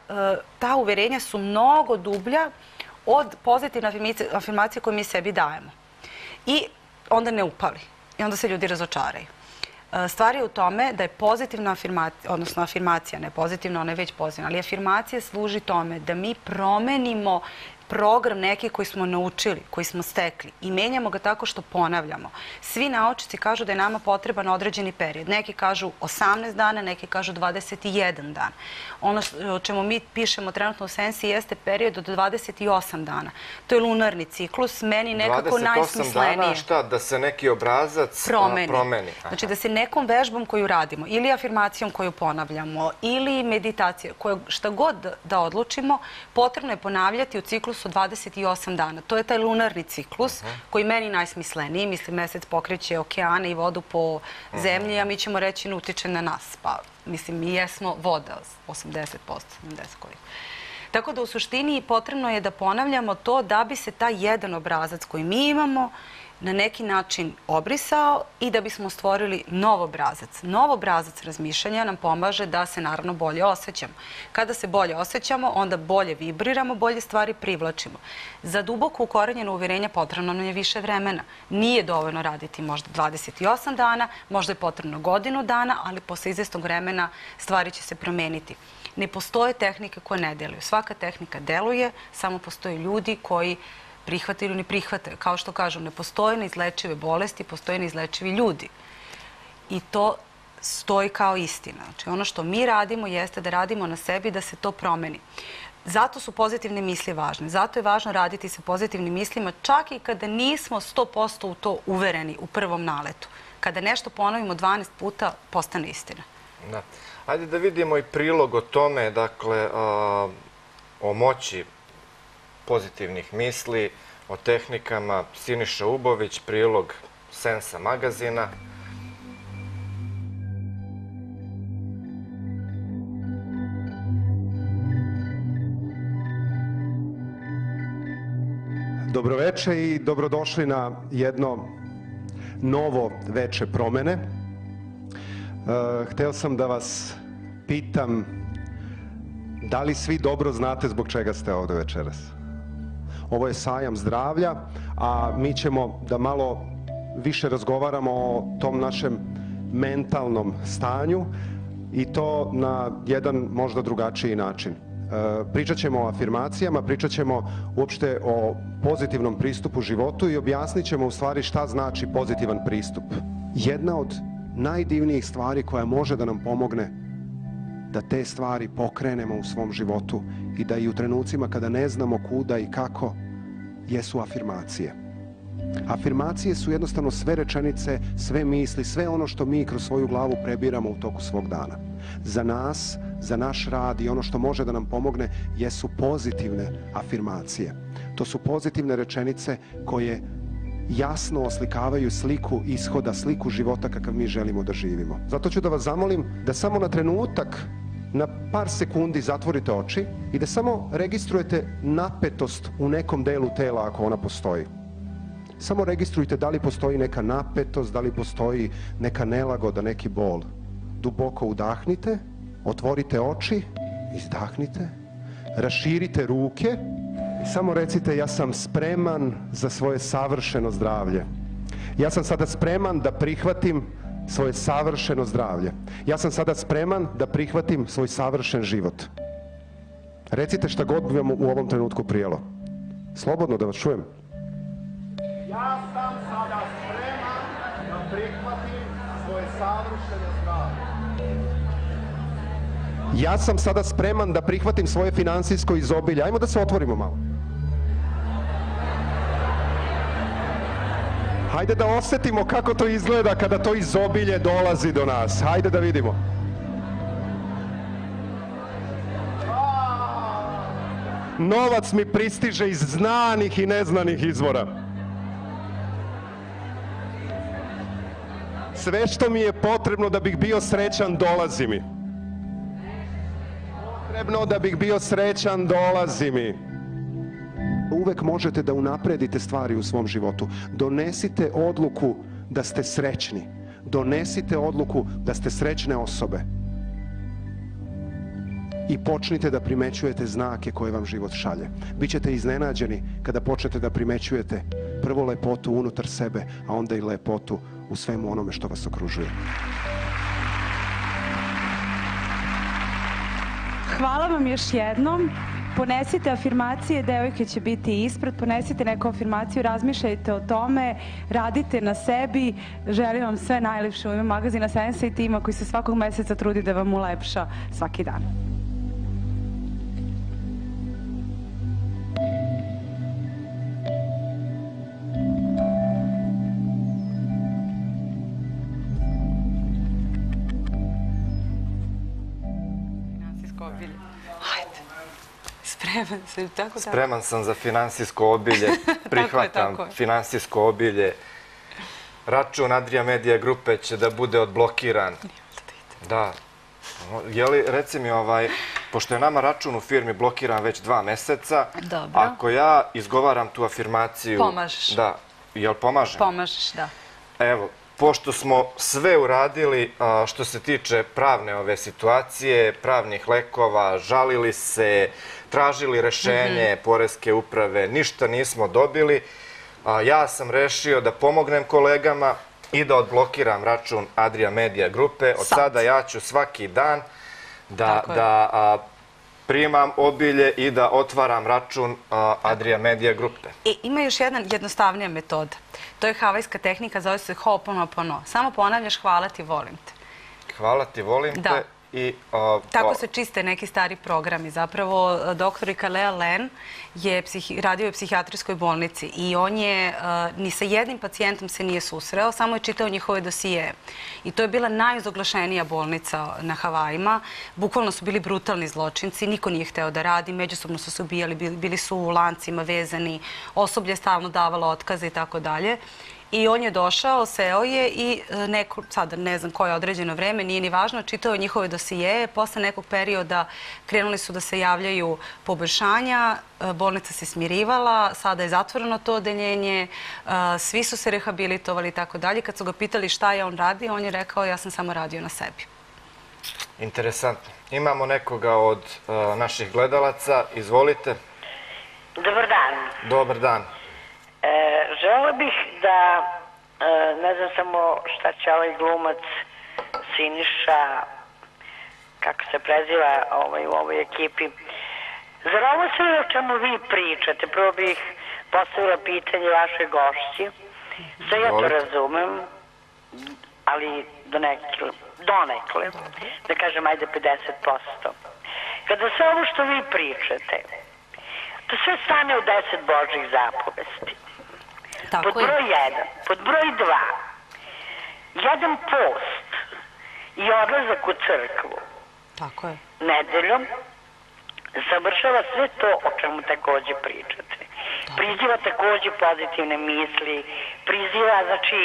G: ta uverenja su mnogo dublja od pozitivne afirmacije koje mi sebi dajemo. I onda ne upali. I onda se ljudi razočaraju. Stvar je u tome da je pozitivna afirmacija, odnosno afirmacija, ne pozitivna, ona je već pozitivna, ali afirmacija služi tome da mi promenimo program neki koji smo naučili, koji smo stekli i menjamo ga tako što ponavljamo. Svi naučnici kažu da je nama potreban određeni period. Neki kažu 18 dana, neki kažu 21 dan. Ono o čemu mi pišemo trenutno u Sensi jeste period od 28 dana. To je lunarni ciklus, meni nekako najsmislenije.
A: 28 dana, šta? Da se neki obrazac promeni?
G: Znači da se nekom vežbom koju radimo, ili afirmacijom koju ponavljamo, ili meditacijom, šta god da odlučimo, potrebno je ponavljati u ciklusu od 28 dana. To je taj lunarni ciklus koji meni najsmisleniji. Mislim, mesec pokreće okeane i vodu po zemlji, a mi ćemo reći utiče na nas. Pa, mislim, mi jesmo voda, 80%, 70% koliko. Tako da u suštini potrebno je da ponavljamo to da bi se taj jedan obrazac koji mi imamo na neki način obrisao i da bismo stvorili nov obrazac. Nov obrazac razmišljanja nam pomaže da se naravno bolje osjećamo. Kada se bolje osjećamo, onda bolje vibriramo, bolje stvari privlačimo. Za duboko ukorenjeno uverenja potrebno nam je više vremena. Nije dovoljno raditi možda 28 dana, možda je potrebno godinu dana, ali posle izvesnog vremena stvari će se promeniti. Ne postoje tehnike koje ne deluju. Svaka tehnika deluje, samo postoje ljudi koji prihvate ili ne prihvate. Kao što kažu, ne postoje neizlečive bolesti, postoje neizlečivi ljudi. I to stoji kao istina. Znači, ono što mi radimo jeste da radimo na sebi da se to promeni. Zato su pozitivne misli važne. Zato je važno raditi sa pozitivnim mislima, čak i kada nismo 100% u to uvereni u prvom naletu. Kada nešto ponovimo 12 puta, postane istina.
A: Da. Ajde da vidimo i prilog o tome, dakle, o moći pozitivnih misli, o tehnikama. Siniša Ubović, prilog Sensa magazina.
I: Dobroveče i dobrodošli na jedno novo veče promene. Hteo sam da vas pitam da li svi dobro znate zbog čega ste ovde večeras. Ovo je sajam zdravlja, a mi ćemo da malo više razgovaramo o tom našem mentalnom stanju i to na jedan možda drugačiji način. Pričat ćemo o afirmacijama, pričat ćemo uopšte o pozitivnom pristupu životu i objasnit ćemo u stvari šta znači pozitivan pristup. Jedna od najdivnijih stvari koja može da nam pomogne da te stvari pokrenemo u svom životu i da i u trenucima kada ne znamo kuda i kako, jesu afirmacije. Afirmacije su jednostavno sve rečenice, sve misli, sve ono što mi kroz svoju glavu prebiramo u toku svog dana. Za nas, za naš rad i ono što može da nam pomogne jesu pozitivne afirmacije. To su pozitivne rečenice koje jasno oslikavaju sliku ishoda, sliku života kakav mi želimo da živimo. Zato ću da vas zamolim da samo na trenutak, na par sekundi zatvorite oči i da samo registrujete napetost u nekom delu tela ako ona postoji. Samo registrujte da li postoji neka napetost, da li postoji neka nelagoda, neki bol. Duboko udahnite, otvorite oči, izdahnite, raširite ruke i samo recite ja sam spreman za svoje savršeno zdravlje. Ja sam sada spreman da prihvatim svoje savršeno zdravlje. Ja sam sada spreman da prihvatim svoj savršen život. Recite šta god bi vam u ovom trenutku prijelo. Slobodno da vas čujem. Ja sam sada spreman da prihvatim svoje savršeno zdravlje. Ja sam sada spreman da prihvatim svoje finansijsko izobilje. Ajmo da se otvorimo malo. Hajde da osetimo kako to izgleda kada to izobilje dolazi do nas. Hajde da vidimo. Novac mi pristiže iz znanih i neznanih izvora. Sve što mi je potrebno da bih bio srećan, dolazi mi. Potrebno da bih bio srećan, dolazi mi. Uvek možete da unapredite stvari u svom životu. Donesite odluku da ste srećni. Donesite odluku da ste srećne osobe. I počnite da primećujete znake koje vam život šalje. Bićete iznenađeni kada počnete da primećujete prvo lepotu unutar sebe, a onda i lepotu u svemu onome što vas okružuje.
J: Hvala vam još jednom. Ponesite afirmacije, devojke će biti ispred, ponesite neku afirmaciju, razmišljajte o tome, radite na sebi. Želim vam sve najlepše u ime magazina Sensa i tima koji se svakog meseca trudi da vam ulepša svaki dan.
A: Spreman sam za finansijsko obilje, prihvatam finansijsko obilje. Račun Adria Media Grupe će da bude odblokiran. Da. Reci mi, pošto je nama račun u firmi blokiran već 2 meseca, ako ja izgovaram tu afirmaciju...
G: Pomažeš.
A: Da. Jel pomažem?
G: Pomažeš, da.
A: Evo, pošto smo sve uradili što se tiče pravne ove situacije, pravnih lekova, žalili se, tražili rešenje poreske uprave, ništa nismo dobili, ja sam rešio da pomognem kolegama i da odblokiram račun Adria Media Grupe. Od sada ja ću svaki dan da primam obilje i da otvaram račun Adria Media Grupe.
G: Ima još jedna jednostavnija metoda. To je havajska tehnika, zove se Ho'oponopono. Samo ponavljaš hvala ti, volim te.
A: Hvala ti, volim te.
G: Tako se čiste neki stari programi. Zapravo, doktorika Lea Len radio je u psihijatrijskoj bolnici i on je ni sa jednim pacijentom se nije susreo, samo je čitao njihove dosije. I to je bila najozoglašenija bolnica na Havajima. Bukvalno su bili brutalni zločinci, niko nije hteo da radi, međusobno su se ubijali, bili su u lancima vezani, osoblje je stalno davalo otkaze i tako dalje. I on je došao, seo je i neko, sada ne znam koje određeno vreme, nije ni važno, čitao je njihove dosijeje. Posle nekog perioda krenuli su da se javljaju poboljšanja, bolnica se smirivala, sada je zatvoreno to odeljenje, svi su se rehabilitovali i tako dalje. Kad su ga pitali šta je on radio, on je rekao ja sam samo radio na sebi.
A: Interesantno. Imamo nekoga od naših gledalaca. Izvolite.
K: Dobar dan.
A: Dobar dan.
K: Želela bih da, ne znam samo šta će ovaj glumac Siniša, kako se preziva u ovoj ekipi. Zar ovo sve o čemu vi pričate? Prvo bih postavila pitanje vašoj gošći. Sve ja to razumem, ali donekle, da kažem ajde 50%. Kada sve ovo što vi pričate, to sve stane u 10 Božjih zapovesti. Pod broj 1. Pod broj 2. Jedan post i odlazak u crkvu nedeljom završava sve to o čemu takođe pričate. Priziva takođe pozitivne misli, priziva, znači,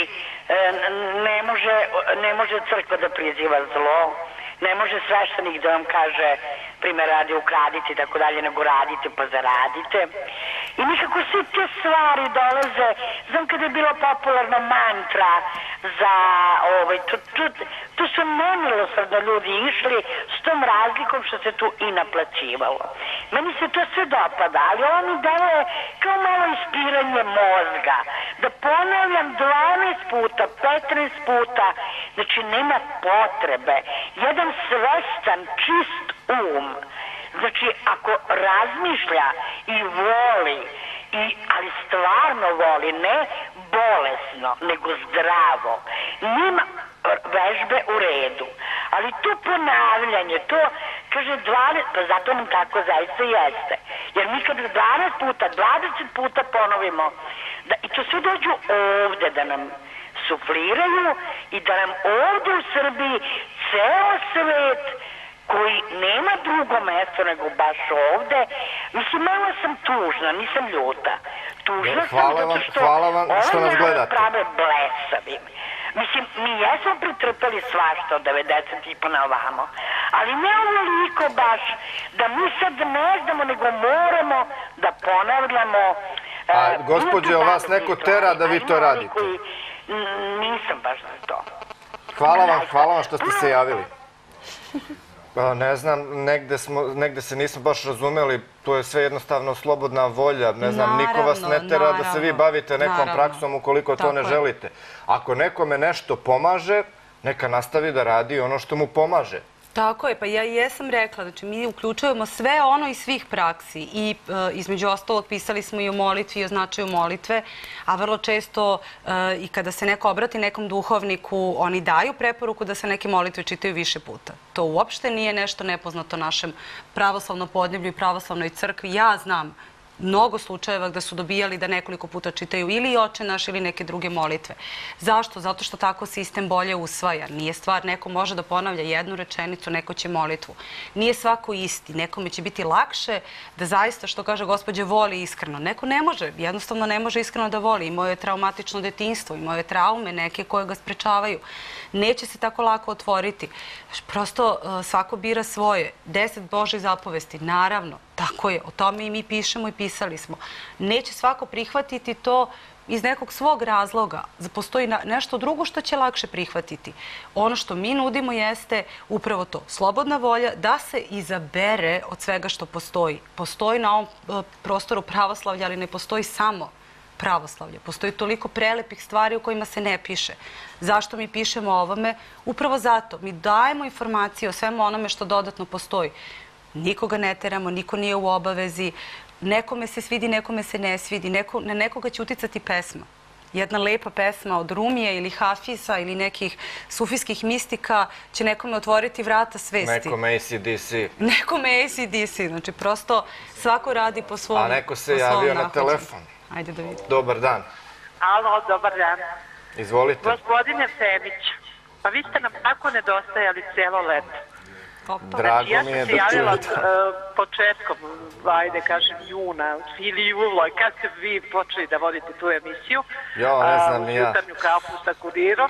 K: ne može crkva da priziva zlo, ne može sveštenik da vam kaže, primjer radi, ukradite i tako dalje, nego radite pa zaradite. I nekako sve te stvari dolaze, znam kada je bila popularna mantra za tu su nemilosrdno ljudi išli s tom razlikom što se tu i naplaćivalo. Meni se to sve dopada, ali ovo mi daje kao malo ispiranje mozga. Da ponavljam 12 puta, 15 puta, znači nema potrebe. Jedan svestan, čist znači ako razmišlja i voli, ali stvarno voli, ne bolesno, nego zdravo, nema vežbe u redu. Ali to ponavljanje, to kaže 12, pa zato nam tako zaista jeste. Jer mi kad 12 puta, 20 puta ponovimo, i to sve dođu ovde da nam sufliraju i da nam ovde u Srbiji ceo svet koji nema drugo mesto nego baš ovde. Mislim, malo sam tužna, nisam ljuta. Tužna sam zato što ovaj narod prave blesavim. Mislim, mi jesmo pretrpali svašta od 90 i pa na ovamo, ali ne ovoliko baš da mi sad ne znamo, nego moramo da ponavljamo.
A: A gospođe, vas neko tera da vi to radite?
K: Nisam baš za to.
A: Hvala vam što ste se javili. Ne znam, negde se nismo baš razumeli, to je sve jednostavno slobodna volja, ne znam, niko vas ne tera da se vi bavite nekom praksom ukoliko to ne želite. Ako nekome nešto pomaže, neka nastavi da radi ono što mu pomaže.
G: Tako je, pa ja i jesam rekla, znači mi uključujemo sve ono iz svih praksi i između ostalog pisali smo i o molitvi i o značaju molitve, a vrlo često i kada se neko obrati nekom duhovniku, oni daju preporuku da se neke molitve čitaju više puta. To uopšte nije nešto nepoznato našem pravoslavnom podneblju i pravoslavnoj crkvi. Ja znam mnogo slučajeva gde su dobijali da nekoliko puta čitaju ili Oče naš ili neke druge molitve. Zašto? Zato što tako sistem bolje usvaja. Nije stvar, neko može da ponavlja jednu rečenicu, neko će molitvu. Nije svako isti. Nekome će biti lakše da zaista, što kaže gospođa, voli iskreno. Neko ne može, jednostavno ne može iskreno da voli. Imao je traumatično detinjstvo, imao je traume neke koje ga sprečavaju. Neće se tako lako otvoriti. Prosto svako bira svoje. 10 Božjih zapovesti, naravno. Tako je, o tome i mi pišemo i pisali smo. Neće svako prihvatiti to iz nekog svog razloga. Postoji nešto drugo što će lakše prihvatiti. Ono što mi nudimo jeste upravo to. Slobodna volja da se izabere od svega što postoji. Postoji na ovom prostoru pravoslavlja, ali ne postoji samo pravoslavlje. Postoji toliko prelepih stvari o kojima se ne piše. Zašto mi pišemo o ovome? Upravo zato. Mi dajemo informacije o svemu onome što dodatno postoji. Nikoga ne teramo, niko nije u obavezi. Nekome se svidi, nekome se ne svidi. Na nekoga će uticati pesma. Jedna lepa pesma od Rumije ili Hafisa ili nekih sufijskih mistika će nekome otvoriti vrata svesti.
A: Nekome AC/DC.
G: Nekome AC/DC. Znači, prosto svako radi po svom nahođenju.
A: A neko se javio na telefon.
G: Ajde da vidimo.
A: Dobar dan.
L: Alo, dobar dan.
A: Izvolite.
L: Gospodine Femić, pa vi ste nam tako nedostajali cijelo leto.
A: Drago mi je da čujete.
L: Ja sam se javila početkom, ajde kažem, juna ili jula, kad ste vi počeli da vodite tu emisiju.
A: Jo, ne znam ni ja.
L: U jutarnju kafu sa Kudirom.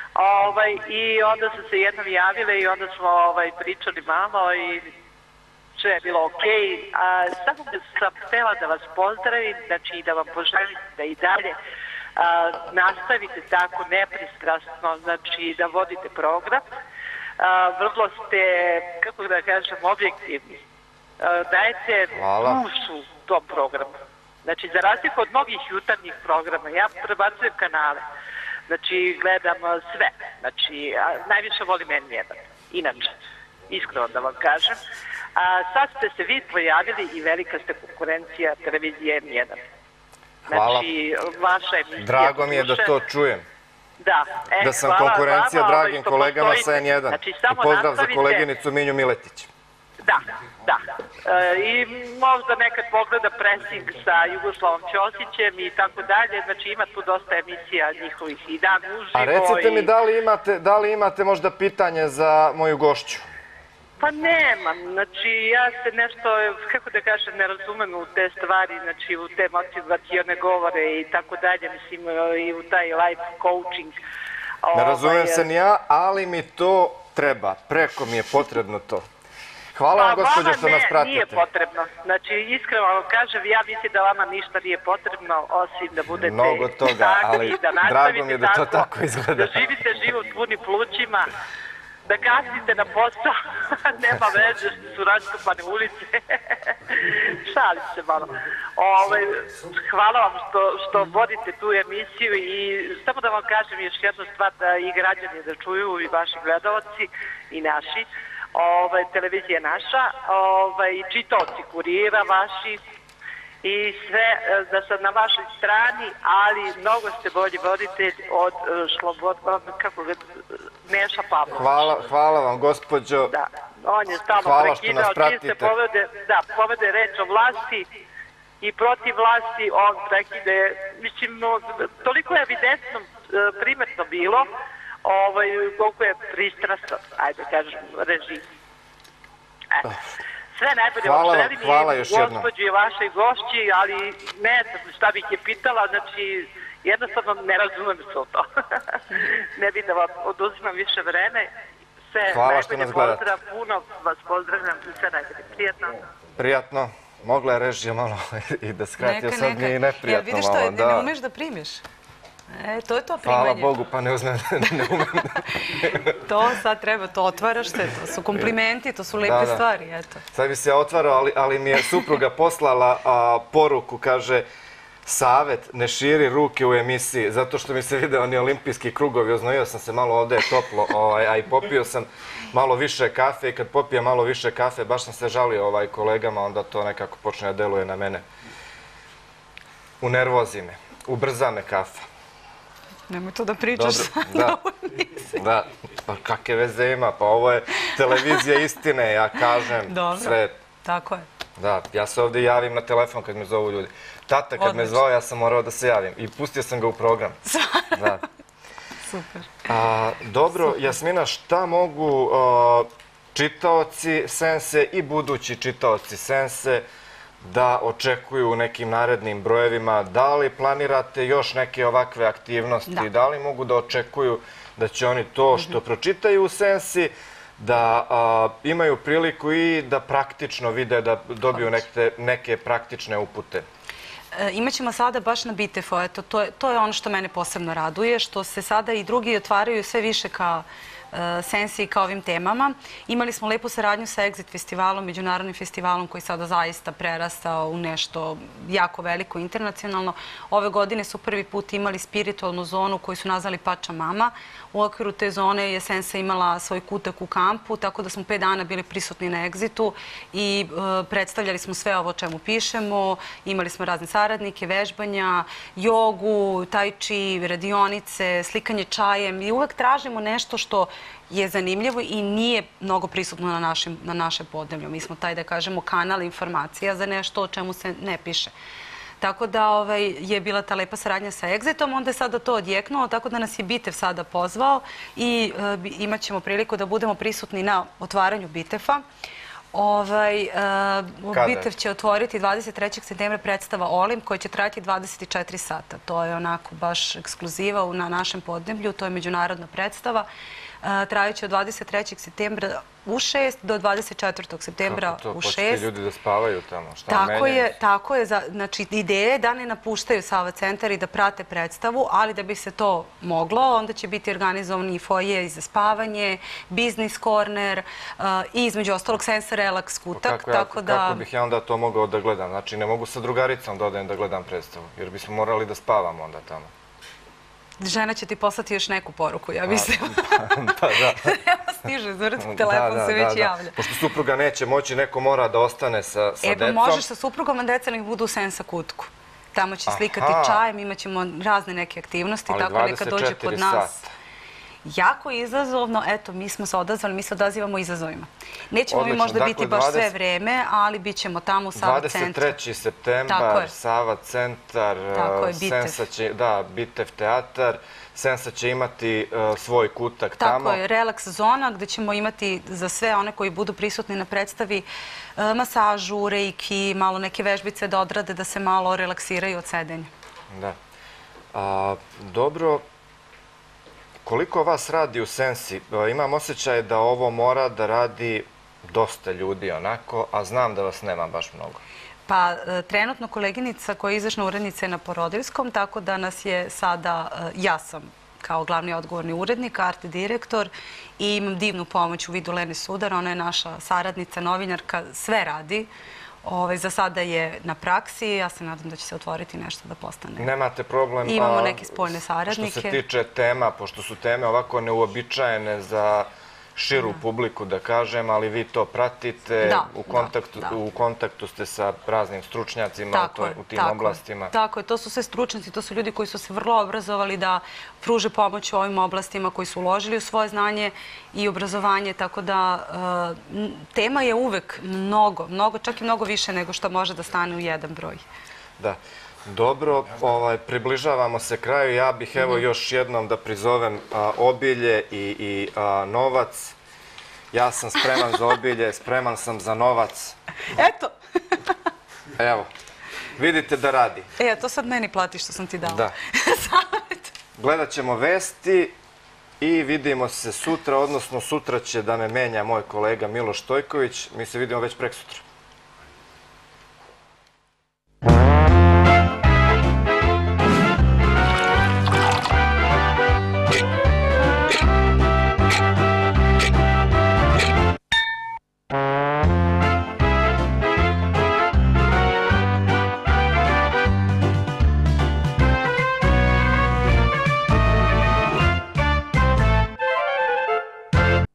L: I onda sam se jednom javila i onda smo pričali malo i sve je bilo okej. Samo sam htjela da vas pozdravim, znači i da vam poželim da i dalje nastavite tako nepristrasno, znači da vodite program. Vrlo ste, kako da kažem, objektivni. Dajete dušu tom programu. Znači, za razliku od mnogih jutarnjih programa, ja prebacujem kanale. Znači, gledam sve. Znači, najviše volim N1. Inače, iskreno da vam kažem. Sad ste se vi pojavili i velika ste konkurencija televizije N1. Znači, vaša emisija...
A: Drago mi je da to čujem. Da sam konkurencija dragim kolegama sa N1. I pozdrav za koleginicu Minju Miletić.
L: Da. I možda nekad pogleda presing sa Jugoslavom Ćosićem i tako dalje. Znači ima tu dosta emisija njihovih i dan uživo.
A: A recite mi da li imate možda pitanje za moju gošću?
L: Pa nemam, znači ja se nešto, kako da kažem, ne razumem u te stvari, znači u te motivacione govore i tako dalje, mislim i u taj life coaching.
A: Ne razumem se ni ja, ali mi to treba, preko mi je potrebno to. Hvala vam, gospođo, što nas pratite.
L: Nije potrebno, znači iskreno vam kažem, ja mislim da vama ništa nije potrebno, osim da budete
A: mnogo toga, ali drago mi je da to tako izgleda.
L: Da živite život punim plućima, da kasnite na posao, nema veze što su raskopane ulice. Šalim se malo. Hvala vam što vodite tu emisiju i samo da vam kažem još jednu stvar da i građani da čuju i vaši gledalci i naši. Televizija naša i čitaoci Kurira vaši i sve da sam na vašoj strani, ali mnogo ste bolji voditelj od Neša Pavlovića.
A: Hvala vam, gospođo.
L: On je stalno
A: Hvala što
L: prekidao,
A: nas pratite.
L: povede reč o vlasti i protiv vlasti, on prekide. Mislim, toliko je evidentno primetno bilo koliko je pristrasno, ajde kažem, režim. Sve najbolje vam želim i gospođi i vašoj gošći, ali ne znam šta bih je pitala, znači jednostavno ne razumem se o to. Ne bih da vam oduzimam više vreme.
A: Hvala što nas gledate.
L: Pozdrav, puno vas pozdravljam i sve najbolje. Prijatno.
A: Prijatno. Mogla je režija malo i da skratio, sad mi je neprijatno malo.
G: Vidiš to, ne umeš da primiš. To je to primanje.
A: Hvala Bogu, pa ne umem.
G: To sad treba, to otvaraš se, to su komplimenti, to su lepe stvari, eto.
A: Sad bi se otvarao, ali mi je supruga poslala poruku, kaže, savet, ne širi ruke u emisiji, zato što mi se vide oni olimpijski krugovi, oznojio sam se malo, ovde je toplo, a i popio sam malo više kafe i kad popijem malo više kafe, baš sam se žalio kolegama, onda to nekako počne da deluje na mene. Unervozi me, ubrza me kafa.
G: Nemoj to da pričaš na ovoj emisiji.
A: Da, pa kakve veze ima, pa ovo je televizija istine, ja kažem sve.
G: Tako je.
A: Da, ja se ovde javim na telefon kad me zovu ljudi. Tata kad me zvao, ja sam morao da se javim i pustio sam ga u program.
G: Super.
A: Dobro, Jasmina, šta mogu čitaoci Sense i budući čitaoci Sense da očekuju u nekim narednim brojevima? Da li planirate još neke ovakve aktivnosti? Da li mogu da očekuju da će oni to što pročitaju u Sensi da imaju priliku i da praktično vide, da dobiju neke praktične upute?
G: Imaćemo sada baš na BITEF-u, eto, to je ono što mene posebno raduje, što se sada i drugi otvaraju sve više ka Sensi i ka ovim temama. Imali smo lepu saradnju sa Exit festivalom, međunarodnim festivalom koji sada zaista prerastao u nešto jako veliko internacionalno. Ove godine su prvi put imali spiritualnu zonu koju su nazvali Pača Mama. U okviru te zone je Sensa imala svoj kutak u kampu, tako da smo 5 dana bili prisutni na Exitu i predstavljali smo sve ovo o čemu pišemo. Imali smo razne saradnike, vežbanja, jogu, tai chi, radionice, slikanje čajem i uvek tražimo nešto što je zanimljivo i nije mnogo prisutno na našem podneblju. Mi smo taj, da kažemo, kanal informacija za nešto o čemu se ne piše. Tako da je bila ta lepa saradnja sa Exitom, onda je sada to odjeknulo, tako da nas je BITEF sada pozvao i imat ćemo priliku da budemo prisutni na otvaranju BITEF-a. BITEF će otvoriti 23. septembra predstava Olimp koja će trajati 24 sata. To je onako baš ekskluziva na našem podneblju, to je međunarodna predstava. Trajaće od 23. septembra u 6 do 24. septembra u 6.
A: Kako to? Početi ljudi da spavaju tamo?
G: Tako je. Znači, ideja je da ne napuštaju Sava centar i da prate predstavu, ali da bi se to moglo, onda će biti organizovan i foje i za spavanje, biznis korner i između ostalog Sensa Relax kutak.
A: Kako bih ja onda to mogao da gledam? Znači, ne mogu sa drugaricom da odem da gledam predstavu, jer bismo morali da spavamo onda tamo.
G: Žena će ti poslati još neku poruku, ja mislim.
A: Pa da.
G: Evo stiže, zvrti telefon se već javlja.
A: Pošto supruga neće moći, neko mora da ostane sa decom.
G: Pa možeš sa suprugom, a deca nek budu u Sensa kutku. Tamo će slikati čajem, imat ćemo razne neke aktivnosti, tako neka dođe kod nas. Jako izazovno, eto, mi smo se odazvali, mi se odazivamo izazovima. Nećemo mi možda biti baš sve vreme, ali bit ćemo tamo u Sava centru.
A: 23. septembar, Sava centar, Sensa će, da, BITEF teatar, Sensa će imati svoj kutak tamo.
G: Tako je, relax zona gde ćemo imati za sve one koji budu prisutni na predstavi masažu, reiki, malo neke vežbice da odrade, da se malo relaksiraju od sedenja.
A: Da. Dobro. Koliko vas radi u Sensi? Imam osjećaj da ovo mora da radi dosta ljudi onako, a znam da vas nema baš mnogo.
G: Pa trenutno koleginica koja je izvršna urednica je na porodiljskom, tako da nas je sada, ja sam kao glavni odgovorni urednik, art direktor i imam divnu pomoć u vidu Lene Sudar, ona je naša saradnica, novinarka, sve radi. Za sada je na praksi, ja se nadam da će se otvoriti nešto da postane.
A: Nemate problem?
G: Imamo neke spoljne saradnike.
A: Što se tiče tema, pošto su teme ovako neuobičajene za širu publiku, da kažem, ali vi to pratite, u kontaktu ste sa raznim stručnjacima u tim oblastima.
G: Tako je, to su sve stručnjaci, to su ljudi koji su se vrlo obrazovali da pruže pomoć u ovim oblastima, koji su uložili u svoje znanje i obrazovanje, tako da tema je uvek mnogo, čak i mnogo više nego što može da stane u jedan broj.
A: Da. Dobro, približavamo se kraju. Ja bih evo još jednom da prizovem Obilje i Novac. Ja sam spreman za Obilje, spreman sam za Novac.
G: Eto!
A: Evo, vidite da radi.
G: To sad meni plati što sam ti dala.
A: Da. Gledat ćemo vesti i vidimo se sutra, odnosno sutra će da me menja moj kolega Miloš Stojković. Mi se vidimo već prek sutra.